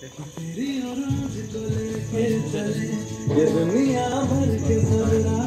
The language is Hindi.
तेरी और मुझको लेके चले ये दुनिया भर के सब